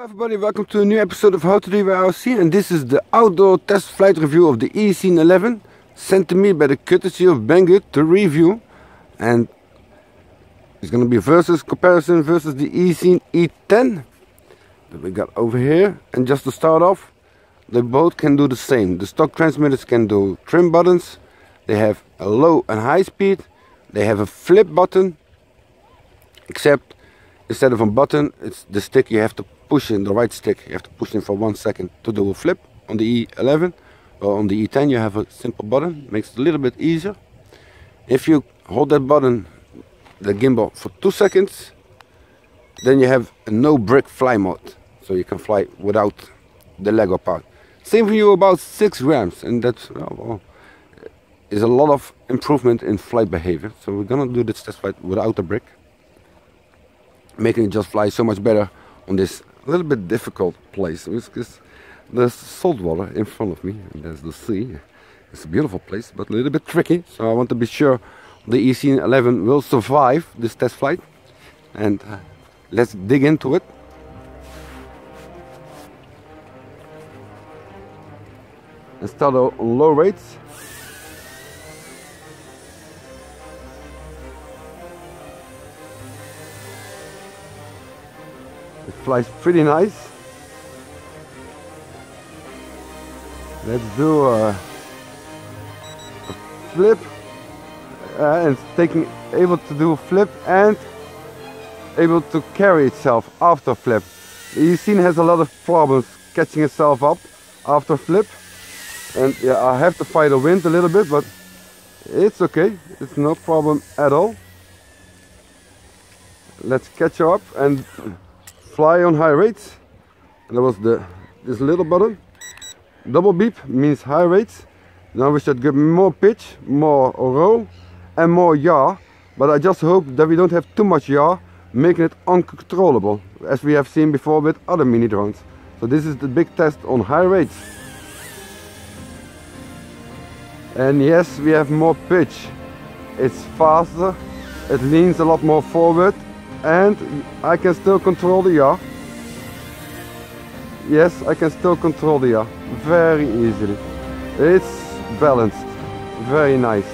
Everybody, welcome to a new episode of How to Do RC, and this is the outdoor test flight review of the E-Scene 11, sent to me by the courtesy of Banggood to review, and it's going to be comparison versus the E-Scene E10 that we got over here. And just to start off, they both can do the same. The stock transmitters can do trim buttons, they have a low and high speed, they have a flip button, except instead of a button, it's the stick you have to push in, the right stick. You have to push in for 1 second to do a flip. On the E11 or on the E10 you have a simple button, makes it a little bit easier. If you hold that button, the gimbal, for 2 seconds, then you have a no brick fly mode. So you can fly without the Lego part. Same for you about 6 grams, and that is a lot of improvement in flight behavior. So we're gonna do this test flight without the brick, making it just fly so much better on this a little bit difficult place. Because there's salt water in front of me and there's the sea. It's a beautiful place, but a little bit tricky. So I want to be sure the E-Scene 11 will survive this test flight. And let's dig into it. And start on low rates. It flies pretty nice. Let's do a flip, and it's able to do a flip and able to carry itself after flip. The E-Scene has a lot of problems catching itself up after flip, and yeah, I have to fight the wind a little bit, but it's okay. It's no problem at all. Let's catch her up and fly on high rates. And that was this little button. Double beep means high rates. Now we should get more pitch, more roll and more yaw. But I just hope that we don't have too much yaw, making it uncontrollable, as we have seen before with other mini drones. So this is the big test on high rates. And yes, we have more pitch. It's faster, it leans a lot more forward, and I can still control the yaw. Yes, I can still control the yaw very easily. It's balanced, very nice.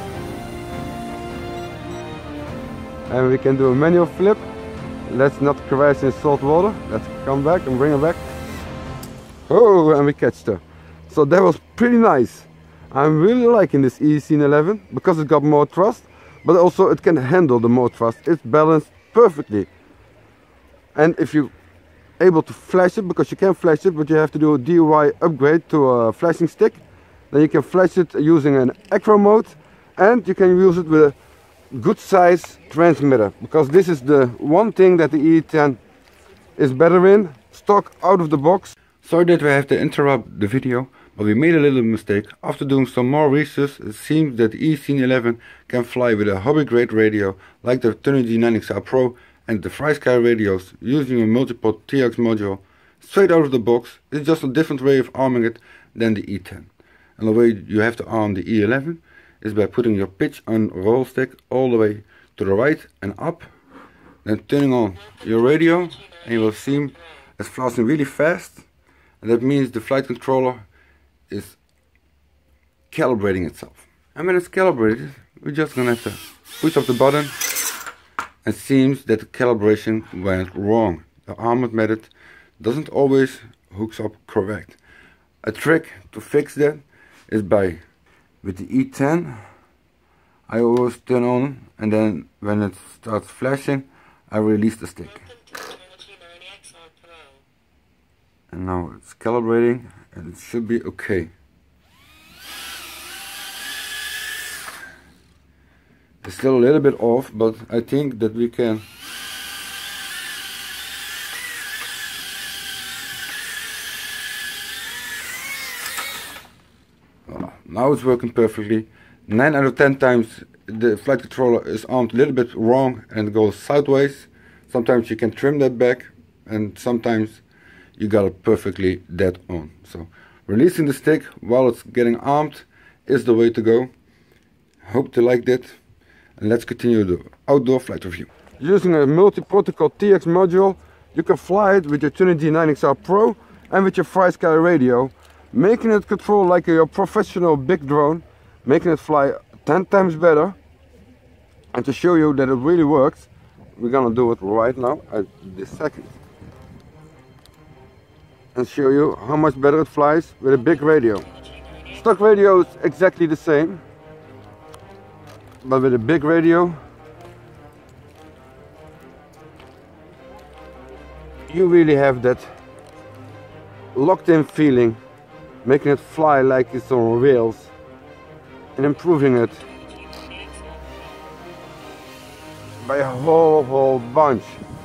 And we can do a manual flip. Let's not crash in salt water. Let's come back and bring her back. Oh, and we catched her. So that was pretty nice. I'm really liking this E-Scene 11 because it got more thrust, but also it can handle the more thrust. It's balanced perfectly. And if you're able to flash it, because you can flash it, but you have to do a DIY upgrade to a flashing stick, then you can flash it using an acro mode, and you can use it with a good size transmitter, because this is the one thing that the E10 is better in, stock out of the box. Sorry that we have to interrupt the video, but we made a little mistake. After doing some more research, it seems that the E-Scene 11 can fly with a hobby grade radio like the Turnigy 9XR Pro and the FlySky radios using a multipod TX module straight out of the box. It's just a different way of arming it than the E10. And the way you have to arm the E11 is by putting your pitch and roll stick all the way to the right and up, then turning on your radio, and you will see it's flashing really fast. And that means the flight controller is calibrating itself. And when it's calibrated, we're just gonna have to push up the button. It seems that the calibration went wrong. The armored method doesn't always hooks up correct. A trick to fix that is with the E10, I always turn on, and then when it starts flashing, I release the stick. And now it's calibrating, and it should be okay. It's still a little bit off, but I think that we can. Now it's working perfectly. 9 out of 10 times the flight controller is armed a little bit wrong and goes sideways. Sometimes you can trim that back, and sometimes you got it perfectly dead on. So releasing the stick while it's getting armed is the way to go. Hope you liked it. And let's continue the outdoor flight review. Using a multi-protocol TX module, you can fly it with your Tune D9XR Pro and with your FlySky radio, making it control like your professional big drone, making it fly 10 times better. And to show you that it really works, we're gonna do it right now at this second. And show you how much better it flies with a big radio. Stock radio is exactly the same, but with a big radio, you really have that locked in feeling, making it fly like it's on rails and improving it by a whole bunch.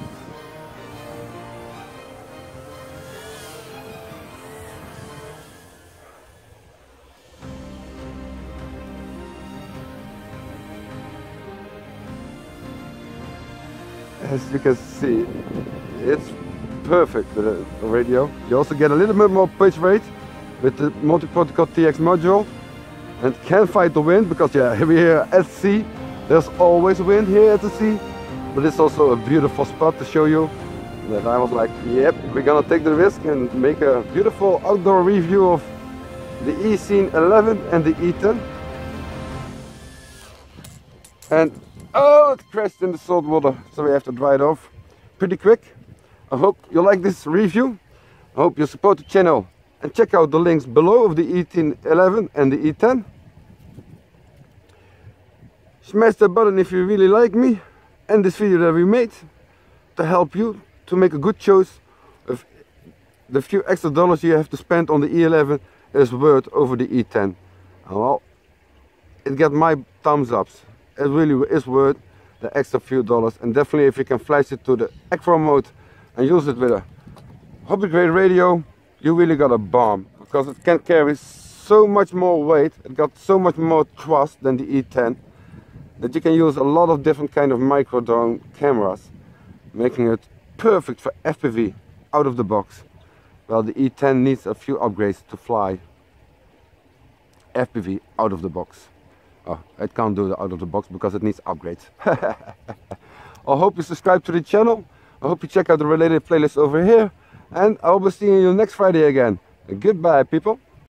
As you can see, it's perfect with the radio. You also get a little bit more pitch rate with the multi-protocol TX module, and can fight the wind because yeah, we're here at sea. There's always wind here at the sea, but it's also a beautiful spot to show you that I was like, yep, we're gonna take the risk and make a beautiful outdoor review of the E-Scene 11 and the E10. And oh, it crashed in the salt water, so we have to dry it off pretty quick. I hope you like this review. I hope you support the channel and check out the links below of the E11 and the E10. Smash that button if you really like me and this video that we made, to help you to make a good choice of the few extra dollars you have to spend on the E11 is worth over the E10. Well, it got my thumbs ups. It really is worth the extra few dollars, and definitely if you can flash it to the acro mode and use it with a hobby grade radio, you really got a bomb, because it can carry so much more weight. It got so much more thrust than the E10 that you can use a lot of different kind of micro drone cameras, making it perfect for FPV out of the box. Well, the E10 needs a few upgrades to fly FPV out of the box. Oh, it can't do the out of the box because it needs upgrades. I hope you subscribe to the channel. I hope you check out the related playlist over here. And I will be seeing you next Friday again. Goodbye, people.